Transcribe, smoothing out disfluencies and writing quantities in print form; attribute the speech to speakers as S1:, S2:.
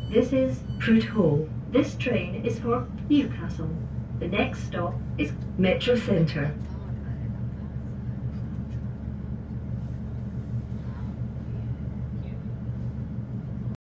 S1: This is Prudhoe. This train is for Newcastle. The next stop is Metro Centre.